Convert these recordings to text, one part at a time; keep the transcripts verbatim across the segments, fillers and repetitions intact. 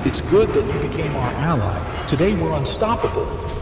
It's good that you became our ally. Today we're unstoppable.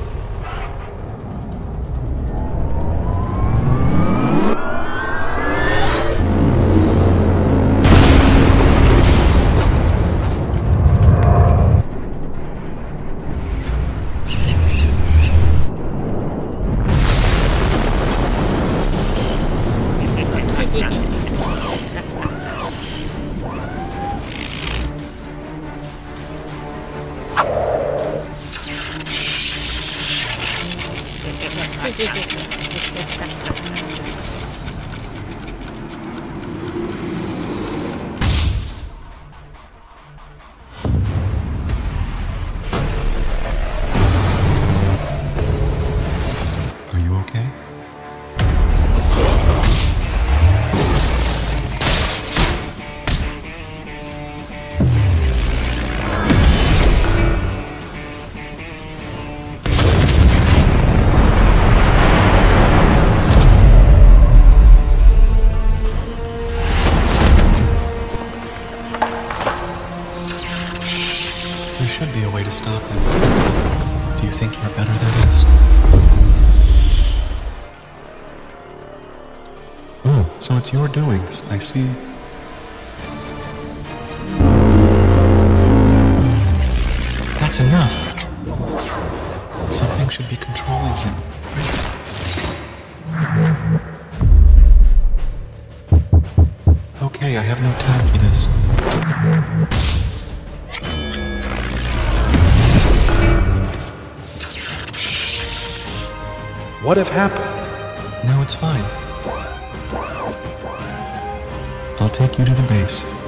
Are you okay? There should be a way to stop him. Do you think you're better than this? Oh, so it's your doings. I see. That's enough. Something should be controlling him. Okay, I have no time for this. What have happened? No, it's fine. I'll take you to the base.